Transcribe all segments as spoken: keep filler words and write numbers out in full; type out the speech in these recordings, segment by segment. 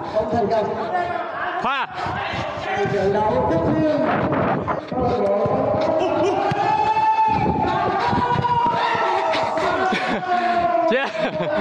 không thành công. Khoa. Trận đấu tiếp theo. Yeah.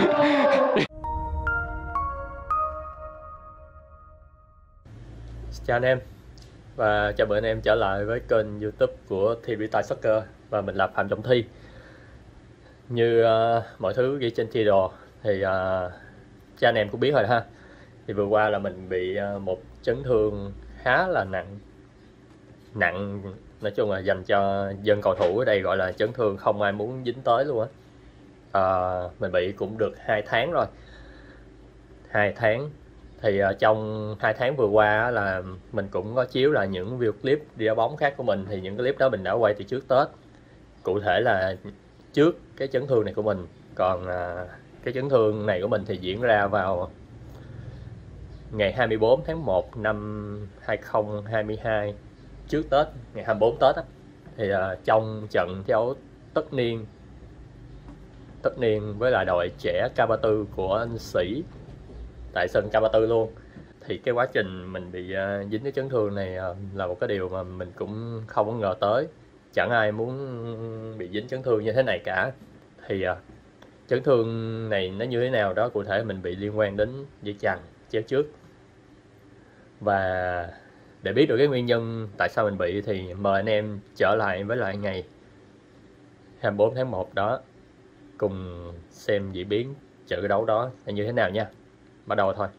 Chào anh em và chào mừng anh em trở lại với kênh YouTube của Thi Vĩ Tài Soccer và mình là Phạm Trọng Thi. Như uh, mọi thứ ghi trên title thì uh, cha anh em cũng biết rồi ha. Thì vừa qua là mình bị uh, một chấn thương khá là nặng nặng nói chung là dành cho dân cầu thủ ở đây gọi là chấn thương không ai muốn dính tới luôn á. Uh, mình bị cũng được hai tháng rồi, hai tháng thì uh, trong hai tháng vừa qua là mình cũng có chiếu là những video clip đi đá bóng khác của mình, thì những cái clip đó mình đã quay từ trước Tết, cụ thể là trước cái chấn thương này của mình. Còn uh, cái chấn thương này của mình thì diễn ra vào ngày hai mươi bốn tháng một năm hai không hai hai, trước Tết, ngày hai mươi tư Tết á. Thì uh, trong trận thi đấu tất niên tất niên với lại đội trẻ K ba mươi tư của anh Sĩ tại sân K ba mươi tư luôn, thì cái quá trình mình bị uh, dính cái chấn thương này uh, là một cái điều mà mình cũng không có ngờ tới. Chẳng ai muốn bị dính chấn thương như thế này cả. Thì uh, chấn thương này nó như thế nào đó, cụ thể mình bị liên quan đến dây chằng chéo trước. Và để biết được cái nguyên nhân tại sao mình bị thì mời anh em trở lại với lại ngày hai mươi bốn tháng một đó, cùng xem diễn biến trận đấu đó là như thế nào nha. Bắt đầu thôi.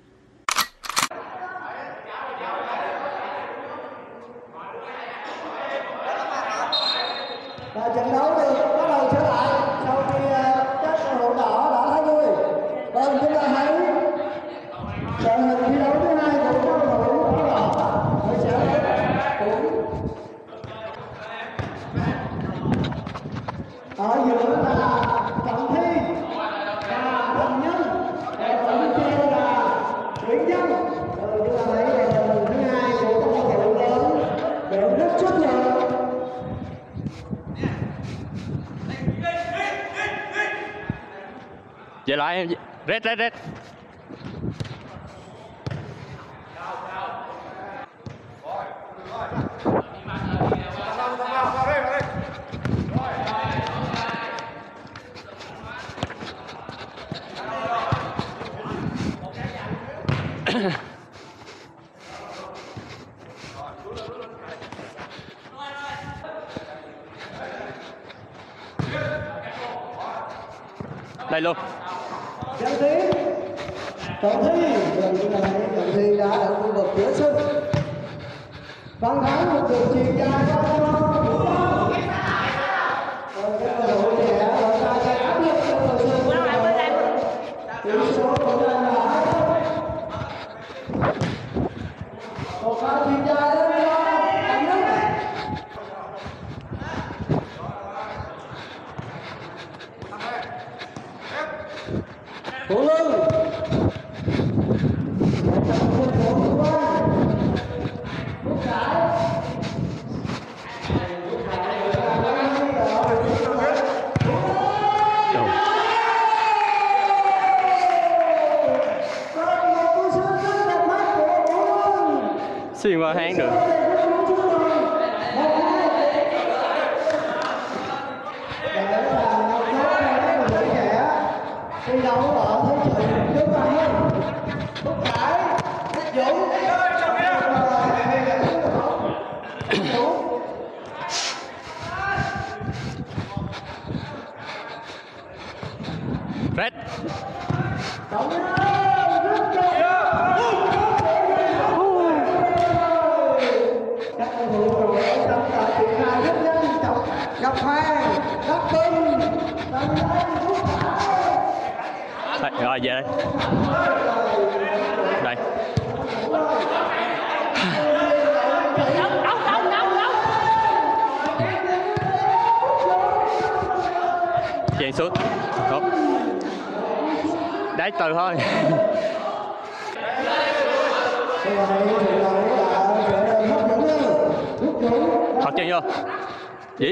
Và trận đấu được bắt đầu trở lại sau khi các cầu thủ đỏ đã thay người. Vâng, chúng ta hãy trận hình thi đấu thứ hai của các cầu thủ đỏ đội sẽ ở giữa là Trọng Thi và Thành Nhân, và đội thứ trên là Nguyễn Dân. Rồi chúng ta thấy là trận hình thứ hai của các cầu thủ lớn đều rất chấp nhận. Về lại, red red red. Đây luôn. Trọng Thi, Trọng Thi, gần như là Trọng Thi đã ở khu vực giữa sân. Văn Thắng một đường chuyền dài qua cho cái cầu thủ trẻ ở ra cái áp lực trong bờ sân. Tỷ số của đang là hai không. Một pha chuyền dài đến Thành Nhân. Vũ Lương, xuyên qua hang được. thi đấu ở thế trận trước ba hơn. Phúc Khải, Dũng, Red. các cầu thủ đội trong trận triển khai rất nhanh chóng, gặp Hoàng, Đắc Vinh, Đăng Anh, Phúc Khải. Rồi về đây. Đây. Chèn xuống. Tốt. Đá từ thôi. Thật chèn vô. Gì?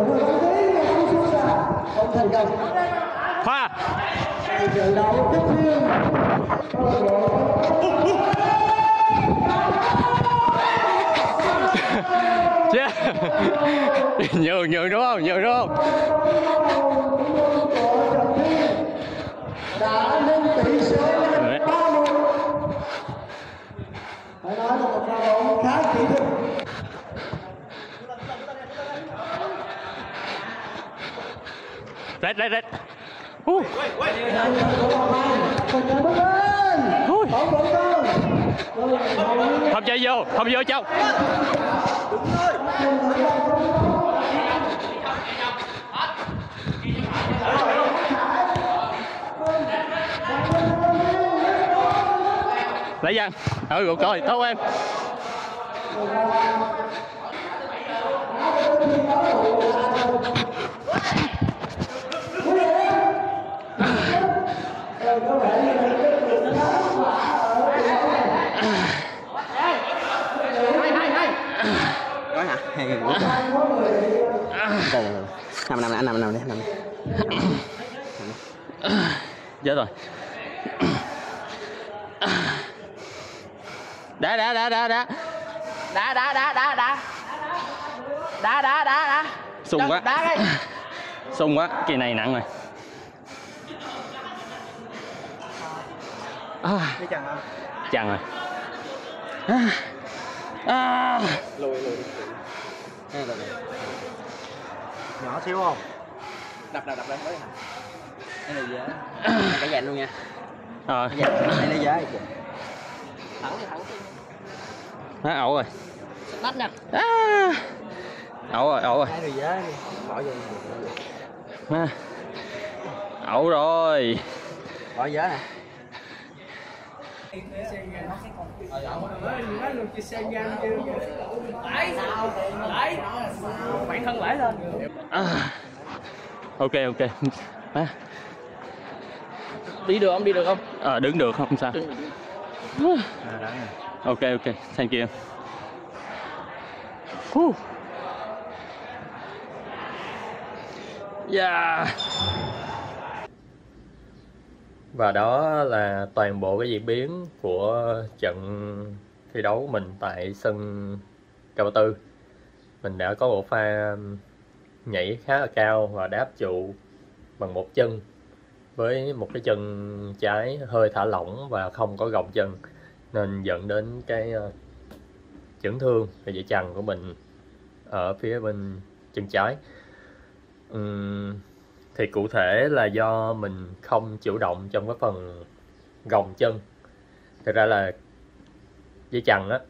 Không thành công. Khoa. Trận đấu tiếp theo. nhường nhường đúng không, nhường đúng không? Đã lên tỷ số lên ba một. Phải nói là một pha bóng khá kỹ thuật. Rết rết rết. Không chơi vô, không vô trong. Lấy dân. Ừ, rồi coi, tốt em. Nói hả? Nằm nằm nằm nằm đi, nằm đi. Chết rồi. Đá đá đá đá đá. Đá đá đá đá đá. Đá đá đá đá. Sung quá. Đá cái. Sung quá, kỳ này nặng rồi. À, Đi chằng không? chằng rồi. À. À. Lùi lùi. Đây là nhỏ xíu không? Đập đập đập lên mới. Đây là dễ. Cái dàn luôn nha. Rồi. Đây là dễ. Thẳng thẳng. Nó ẩu rồi. Bắt nè. À. Ẩu rồi, ẩu rồi. Đây là dễ. Bỏ vô. À. Ẩu rồi. Bỏ dễ nè. Bản thân lãi lên. À. Ok ok. À. Đi được không? Đi được không? À, đứng được không sao. Đứng, đứng. À, ok ok, thank you. Uh. Yeah. Và đó là toàn bộ cái diễn biến của trận thi đấu của mình tại sân Cao Ba Tư. Mình đã có một pha nhảy khá là cao và đáp trụ bằng một chân với một cái chân trái hơi thả lỏng và không có gồng chân, nên dẫn đến cái chấn thương về dây chằng của mình ở phía bên chân trái. Uhm, thì cụ thể là do mình không chủ động trong cái phần gồng chân. Thực ra là dây chằng á,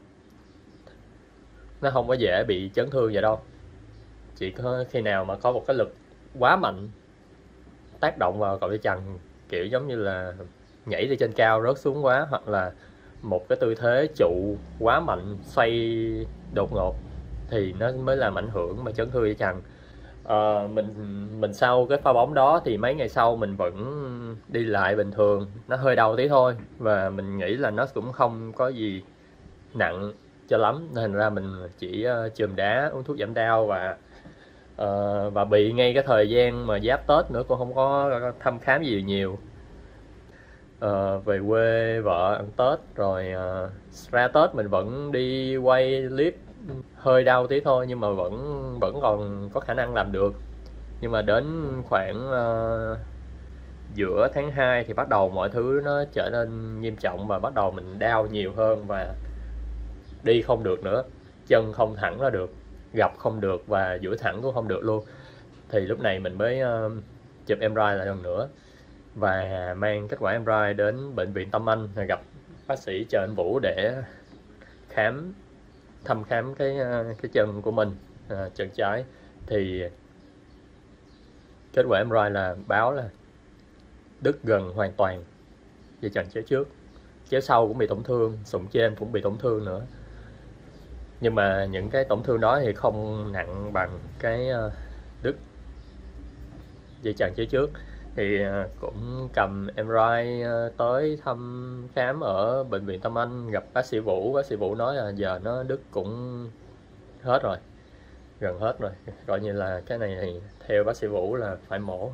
nó không có dễ bị chấn thương vậy đâu. Chỉ có khi nào mà có một cái lực quá mạnh tác động vào cậu dây chằng, kiểu giống như là nhảy từ trên cao rớt xuống quá, hoặc là một cái tư thế trụ quá mạnh xoay đột ngột, thì nó mới làm ảnh hưởng mà chấn thương dây chằng. À, mình mình sau cái pha bóng đó thì mấy ngày sau mình vẫn đi lại bình thường, nó hơi đau tí thôi, và mình nghĩ là nó cũng không có gì nặng cho lắm, nên ra mình chỉ uh, chườm đá, uống thuốc giảm đau và uh, và bị ngay cái thời gian mà giáp Tết nữa, cũng không có thăm khám gì nhiều. Uh, về quê vợ ăn Tết rồi uh, ra Tết mình vẫn đi quay clip, hơi đau tí thôi nhưng mà vẫn vẫn còn có khả năng làm được. Nhưng mà đến khoảng uh, giữa tháng hai thì bắt đầu mọi thứ nó trở nên nghiêm trọng và bắt đầu mình đau nhiều hơn và đi không được nữa, chân không thẳng ra được, gập không được và duỗi thẳng cũng không được luôn. Thì lúc này mình mới uh, chụp em rờ i lại lần nữa và mang kết quả em rờ i đến bệnh viện Tâm Anh, gặp bác sĩ Trần Anh Vũ để khám thăm khám cái cái chân của mình, à, chân trái. Thì kết quả em rờ i là báo là đứt gần hoàn toàn dây chằng chéo trước, chéo sau cũng bị tổn thương, sụn trên cũng bị tổn thương nữa. Nhưng mà những cái tổn thương đó thì không nặng bằng cái đứt dây chằng chéo trước. Thì cũng cầm em rờ i tới thăm khám ở bệnh viện Tâm Anh, gặp bác sĩ Vũ. Bác sĩ Vũ nói là giờ nó đứt cũng hết rồi, gần hết rồi, gọi như là cái này thì theo bác sĩ Vũ là phải mổ.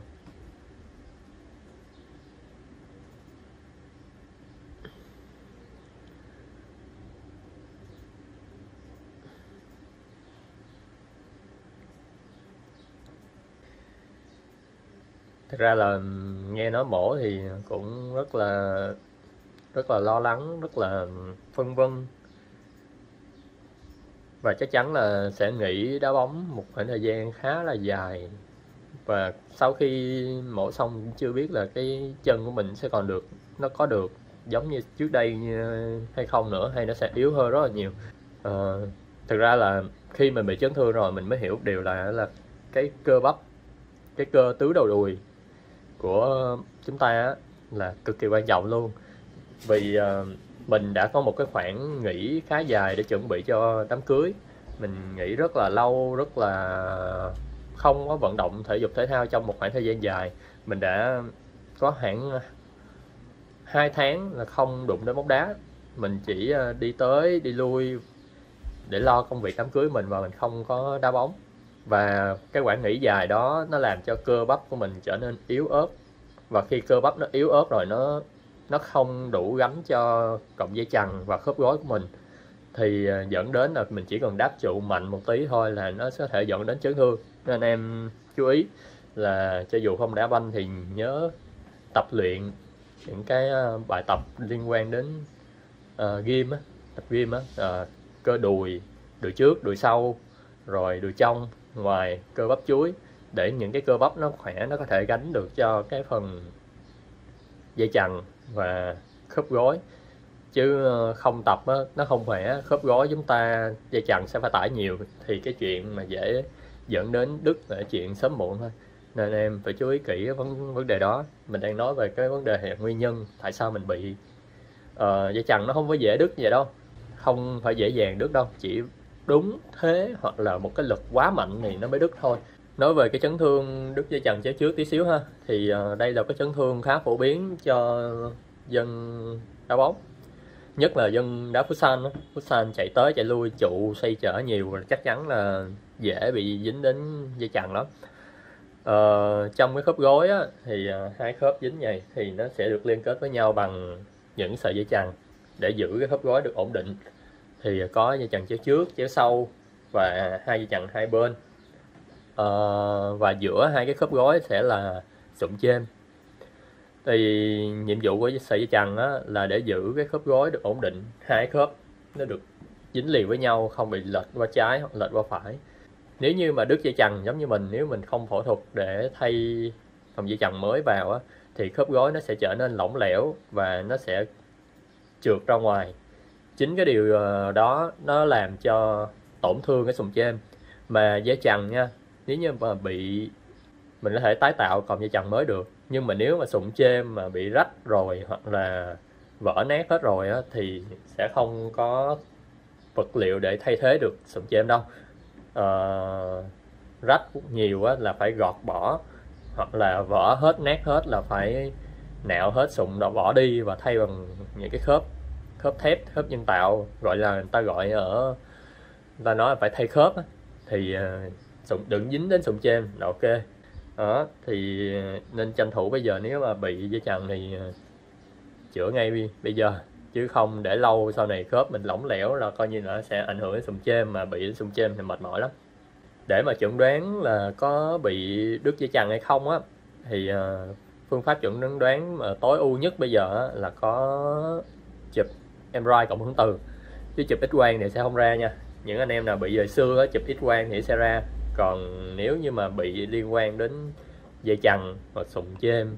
Thực ra là nghe nói mổ thì cũng rất là rất là lo lắng, rất là phân vân, và chắc chắn là sẽ nghỉ đá bóng một khoảng thời gian khá là dài. Và sau khi mổ xong cũng chưa biết là cái chân của mình sẽ còn được, nó có được giống như trước đây hay không nữa, hay nó sẽ yếu hơn rất là nhiều. Ờ, thực ra là khi mình bị chấn thương rồi mình mới hiểu điều là là cái cơ bắp, cái cơ tứ đầu đùi của chúng ta á, là cực kỳ quan trọng luôn. Vì uh, mình đã có một cái khoảng nghỉ khá dài để chuẩn bị cho đám cưới. Mình nghỉ rất là lâu, rất là không có vận động thể dục thể thao trong một khoảng thời gian dài. Mình đã có hẳn hai tháng là không đụng đến bóng đá. Mình chỉ đi tới đi lui để lo công việc đám cưới mình, và mình không có đá bóng. Và cái khoảng nghỉ dài đó nó làm cho cơ bắp của mình trở nên yếu ớt. Và khi cơ bắp nó yếu ớt rồi, nó nó không đủ gánh cho cọng dây chằng và khớp gối của mình, thì dẫn đến là mình chỉ cần đáp trụ mạnh một tí thôi là nó sẽ có thể dẫn đến chấn thương. Nên em chú ý là cho dù không đá banh thì nhớ tập luyện những cái bài tập liên quan đến uh, gym á, tập gym á, uh, cơ đùi, đùi trước, đùi sau, rồi đùi trong, ngoài, cơ bắp chuối, để những cái cơ bắp nó khỏe, nó có thể gánh được cho cái phần dây chằng và khớp gối. Chứ không tập á, nó không khỏe, khớp gối chúng ta, dây chằng sẽ phải tải nhiều, thì cái chuyện mà dễ dẫn đến đứt là chuyện sớm muộn thôi. Nên em phải chú ý kỹ cái vấn, vấn đề đó. Mình đang nói về cái vấn đề hệ nguyên nhân tại sao mình bị uh, dây chằng nó không có dễ đứt vậy đâu, không phải dễ dàng đứt đâu, chỉ đúng thế hoặc là một cái lực quá mạnh thì nó mới đứt thôi. Nói về cái chấn thương đứt dây chằng chéo trước tí xíu ha, thì uh, đây là cái chấn thương khá phổ biến cho dân đá bóng, nhất là dân đá futsal đó. Futsal chạy tới chạy lui, trụ xoay trở nhiều, chắc chắn là dễ bị dính đến dây chằng lắm. Ờ, trong cái khớp gối á, thì uh, hai khớp dính vậy thì nó sẽ được liên kết với nhau bằng những sợi dây chằng để giữ cái khớp gối được ổn định. Thì có dây chằng chéo trước, chéo sau và hai dây chằng hai bên. Ờ, và giữa hai cái khớp gối sẽ là sụn chêm. Thì nhiệm vụ của sợi dây chằng á, là để giữ cái khớp gối được ổn định, hai khớp nó được dính liền với nhau, không bị lệch qua trái hoặc lệch qua phải. Nếu như mà đứt dây chằng giống như mình, nếu mình không phẫu thuật để thay phòng dây chằng mới vào á, thì khớp gối nó sẽ trở nên lỏng lẻo và nó sẽ trượt ra ngoài. Chính cái điều đó nó làm cho tổn thương cái sụn chêm. Mà dây chằng nha, nếu như mà bị, mình có thể tái tạo cọng dây chằng mới được, nhưng mà nếu mà sụn chêm mà bị rách rồi hoặc là vỡ nát hết rồi á, thì sẽ không có vật liệu để thay thế được sụn chêm đâu. Uh, rách nhiều á, là phải gọt bỏ, hoặc là vỡ hết, nát hết là phải nạo hết sụn đó bỏ đi và thay bằng những cái khớp khớp thép, khớp nhân tạo, gọi là người ta gọi ở người ta nói là phải thay khớp á. Thì uh, sụn đừng dính đến sụn chêm là ok đó. Thì nên tranh thủ bây giờ, nếu mà bị dây chằng thì uh, chữa ngay bây giờ, chứ không để lâu sau này khớp mình lỏng lẻo là coi như là sẽ ảnh hưởng đến sụn chêm, mà bị sụn chêm thì mệt mỏi lắm. Để mà chẩn đoán là có bị đứt dây chằng hay không á, thì uh, phương pháp chẩn đoán mà tối ưu nhất bây giờ á, là có chụp em rờ i cộng hưởng từ, chứ chụp X quang thì sẽ không ra nha. Những anh em nào bị về xưa á, chụp X quang thì sẽ ra. Còn nếu như mà bị liên quan đến dây chằng hoặc sụn chêm,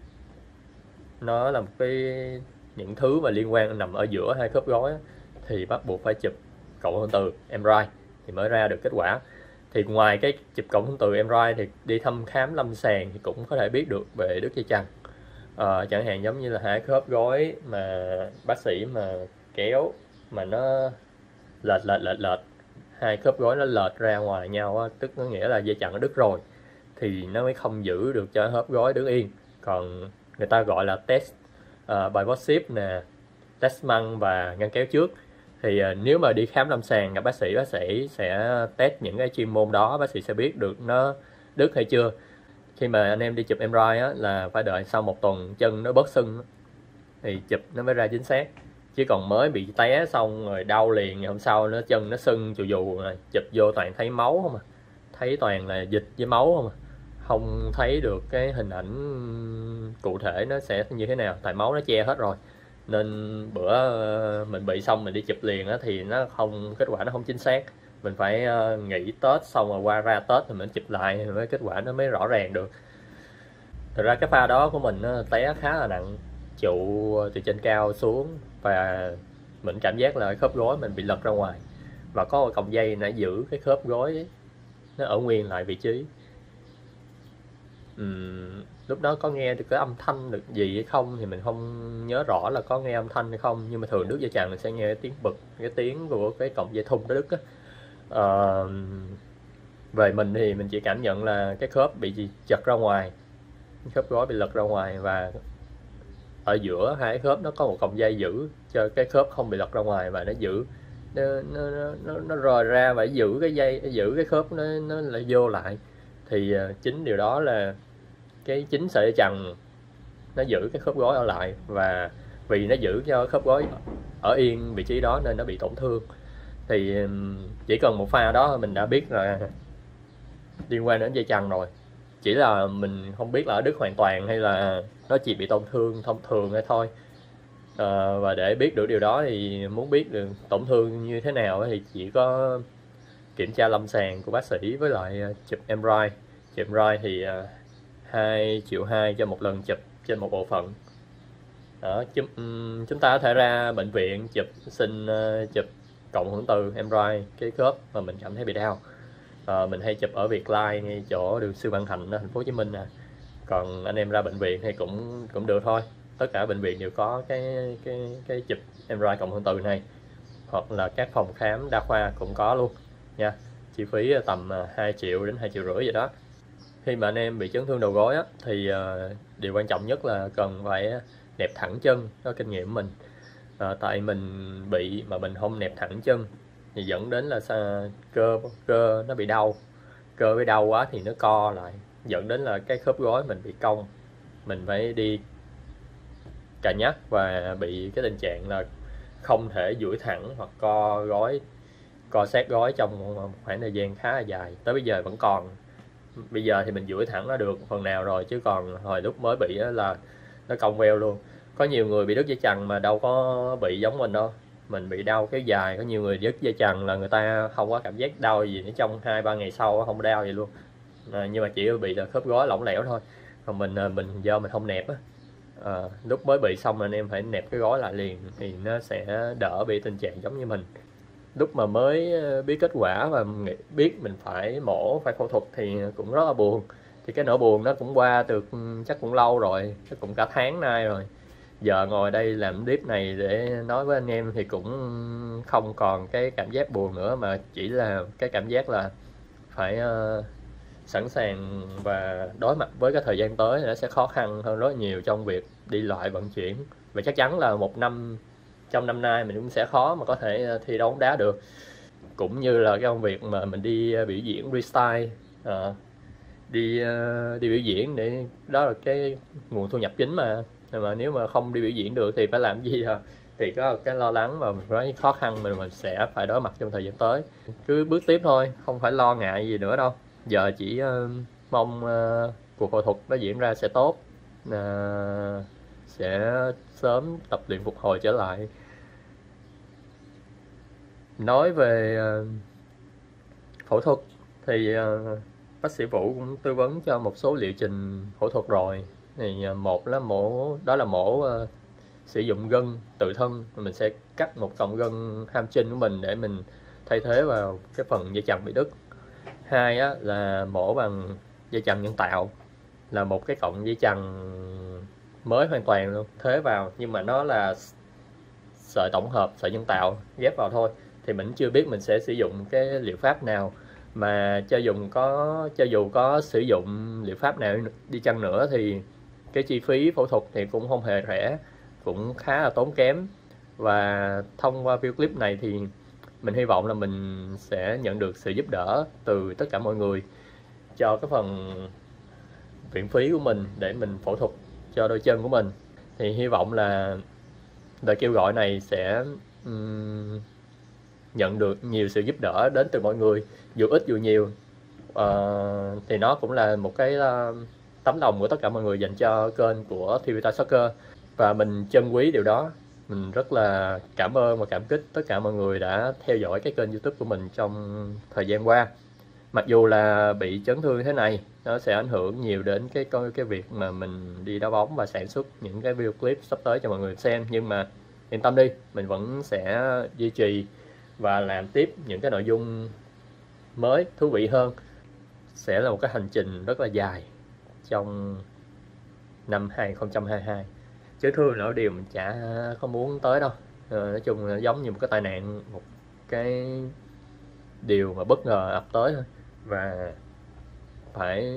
nó là một cái những thứ mà liên quan nằm ở giữa hai khớp gối á, thì bắt buộc phải chụp cộng hưởng từ em rờ i thì mới ra được kết quả. Thì ngoài cái chụp cộng hưởng từ em rờ i thì đi thăm khám lâm sàng thì cũng có thể biết được về đứt dây chằng. À, chẳng hạn giống như là hai khớp gối mà bác sĩ mà kéo mà nó lệch lệch lệch lệch hai khớp gối nó lệch ra ngoài nhau á, tức có nghĩa là dây chằng nó đứt rồi, thì nó mới không giữ được cho khớp gối đứng yên. Còn người ta gọi là test uh, pivot ship nè, test măng và ngăn kéo trước. Thì uh, nếu mà đi khám lâm sàng gặp bác sĩ, bác sĩ sẽ test những cái chuyên môn đó, bác sĩ sẽ biết được nó đứt hay chưa. Khi mà anh em đi chụp em rờ i á, là phải đợi sau một tuần chân nó bớt sưng thì chụp nó mới ra chính xác. Chứ còn mới bị té xong rồi đau liền, ngày hôm sau nó chân nó sưng chù dù, chụp vô toàn thấy máu không à, thấy toàn là dịch với máu không à. không thấy được cái hình ảnh cụ thể nó sẽ như thế nào, tại máu nó che hết rồi. Nên bữa mình bị xong mình đi chụp liền á thì nó không, kết quả nó không chính xác. Mình phải nghỉ Tết xong rồi qua ra Tết thì mình chụp lại thì mới kết quả nó mới rõ ràng được. Thực ra cái pha đó của mình nó té khá là nặng, trụ từ trên cao xuống và mình cảm giác là khớp gối mình bị lật ra ngoài, và có một cọng dây nó giữ cái khớp gối ấy, nó ở nguyên lại vị trí. Uhm, lúc đó có nghe được cái âm thanh được gì hay không thì mình không nhớ rõ là có nghe âm thanh hay không, nhưng mà thường đứt dây chằng mình sẽ nghe cái tiếng bực, cái tiếng của cái cọng dây thun nó đứt á. Uh, về mình thì mình chỉ cảm nhận là cái khớp bị gì chật ra ngoài, khớp gối bị lật ra ngoài, và ở giữa hai khớp nó có một cọng dây giữ cho cái khớp không bị lật ra ngoài, và nó giữ nó nó nó, nó rời ra và giữ cái dây, giữ cái khớp nó nó lại vô lại. Thì uh, chính điều đó là cái chính sợi dây chằng nó giữ cái khớp gối ở lại, và vì nó giữ cho khớp gối ở yên vị trí đó nên nó bị tổn thương. Thì chỉ cần một pha đó mình đã biết là liên quan đến dây chằng rồi, chỉ là mình không biết là đứt hoàn toàn hay là nó chỉ bị tổn thương thông thường hay thôi. À, và để biết được điều đó thì muốn biết được tổn thương như thế nào thì chỉ có kiểm tra lâm sàng của bác sĩ với lại chụp em rờ i. Chụp em rờ i thì hai triệu hai cho một lần chụp trên một bộ phận. Đó, chúng, chúng ta có thể ra bệnh viện chụp, xin uh, chụp cộng hưởng từ em rờ i cái khớp mà mình cảm thấy bị đau. Uh, mình hay chụp ở Việt Lai ngay chỗ đường Sư Vạn Hạnh ở thành phố Hồ Chí Minh nè. Còn anh em ra bệnh viện thì cũng cũng được thôi. Tất cả bệnh viện đều có cái cái cái chụp em rờ i cộng hưởng từ này, hoặc là các phòng khám đa khoa cũng có luôn nha. Chi phí tầm hai triệu đến hai triệu rưỡi vậy đó. Khi mà anh em bị chấn thương đầu gối á, thì uh, điều quan trọng nhất là cần phải nẹp thẳng chân. Đó kinh nghiệm của mình. Uh, tại mình bị mà mình không nẹp thẳng chân thì dẫn đến là sao, cơ cơ nó bị đau, cơ bị đau quá thì nó co lại, dẫn đến là cái khớp gối mình bị cong, mình phải đi cà nhắc và bị cái tình trạng là không thể duỗi thẳng hoặc co gối, co sát gối trong một khoảng thời gian khá là dài, tới bây giờ vẫn còn. Bây giờ thì mình duỗi thẳng nó được phần nào rồi, chứ còn hồi lúc mới bị là nó cong veo luôn. Có nhiều người bị đứt dây chằng mà đâu có bị giống mình đâu, mình bị đau kéo dài. Có nhiều người đứt dây chằng là người ta không có cảm giác đau gì, trong hai ba ngày sau không đau vậy luôn, à, nhưng mà chỉ bị là khớp gối lỏng lẻo thôi. Còn mình mình do mình không nẹp á, à, lúc mới bị xong anh em phải nẹp cái gối lại liền thì nó sẽ đỡ bị tình trạng giống như mình. Lúc mà mới biết kết quả và biết mình phải mổ, phải phẫu thuật thì cũng rất là buồn. Thì cái nỗi buồn nó cũng qua từ chắc cũng lâu rồi, chắc cũng cả tháng nay rồi. Giờ ngồi đây làm clip này để nói với anh em thì cũng không còn cái cảm giác buồn nữa, mà chỉ là cái cảm giác là phải uh, sẵn sàng và đối mặt với cái thời gian tới nó sẽ khó khăn hơn rất nhiều trong việc đi lại vận chuyển. Và chắc chắn là một năm, trong năm nay mình cũng sẽ khó mà có thể thi đấu bóng đá được. Cũng như là cái công việc mà mình đi biểu diễn freestyle, uh, đi uh, đi biểu diễn để đó là cái nguồn thu nhập chính mà. Mà nếu mà không đi biểu diễn được thì phải làm gì à? Thì có cái lo lắng và cái khó khăn mình mình sẽ phải đối mặt trong thời gian tới. Cứ bước tiếp thôi, không phải lo ngại gì nữa đâu. Giờ chỉ uh, mong uh, cuộc phẫu thuật nó diễn ra sẽ tốt, uh, sẽ sớm tập luyện phục hồi trở lại. Nói về uh, phẫu thuật thì uh, bác sĩ Vũ cũng tư vấn cho một số liệu trình phẫu thuật rồi. Thì một là mổ, đó là mổ uh, sử dụng gân tự thân, mình sẽ cắt một cọng gân hamstring của mình để mình thay thế vào cái phần dây chằng bị đứt. Hai á, là mổ bằng dây chằng nhân tạo, là một cái cọng dây chằng mới hoàn toàn luôn, thế vào, nhưng mà nó là sợi tổng hợp, sợi nhân tạo ghép vào thôi. Thì mình chưa biết mình sẽ sử dụng cái liệu pháp nào, mà cho dùng có cho dù có sử dụng liệu pháp nào đi chăng nữa thì cái chi phí phẫu thuật thì cũng không hề rẻ, cũng khá là tốn kém. Và thông qua video clip này thì mình hy vọng là mình sẽ nhận được sự giúp đỡ từ tất cả mọi người cho cái phần viện phí của mình để mình phẫu thuật cho đôi chân của mình. Thì hy vọng là lời kêu gọi này sẽ um, nhận được nhiều sự giúp đỡ đến từ mọi người, dù ít dù nhiều. uh, thì nó cũng là một cái uh, tấm lòng của tất cả mọi người dành cho kênh của Thi Vita Soccer, và mình trân quý điều đó. Mình rất là cảm ơn và cảm kích tất cả mọi người đã theo dõi cái kênh YouTube của mình trong thời gian qua. Mặc dù là bị chấn thương thế này, nó sẽ ảnh hưởng nhiều đến cái cái việc mà mình đi đá bóng và sản xuất những cái video clip sắp tới cho mọi người xem, nhưng mà yên tâm đi, mình vẫn sẽ duy trì và làm tiếp những cái nội dung mới thú vị hơn. Sẽ là một cái hành trình rất là dài trong năm hai không hai hai. Chấn thương là điều mình chả không muốn tới đâu. Ờ, nói chung là giống như một cái tai nạn, một cái điều mà bất ngờ ập tới thôi, và phải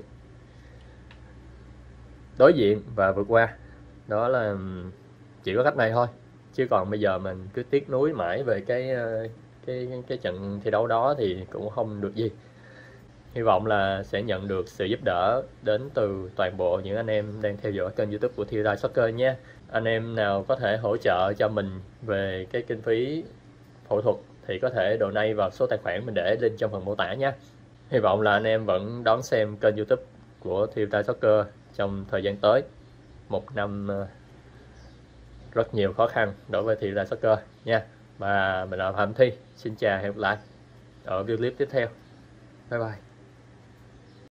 đối diện và vượt qua. Đó là chỉ có cách này thôi, chứ còn bây giờ mình cứ tiếc nuối mãi về cái cái cái trận thi đấu đó thì cũng không được gì. Hy vọng là sẽ nhận được sự giúp đỡ đến từ toàn bộ những anh em đang theo dõi kênh YouTube của Thi Vita Soccer nhé. Anh em nào có thể hỗ trợ cho mình về cái kinh phí phẫu thuật thì có thể donate vào số tài khoản mình để lên trong phần mô tả nhé. Hy vọng là anh em vẫn đón xem kênh YouTube của Thi Vita Soccer trong thời gian tới. Một năm rất nhiều khó khăn đối với Thi Vita Soccer nha. Và mình là Phạm Thi. Xin chào, hẹn gặp lại ở video clip tiếp theo. Bye bye.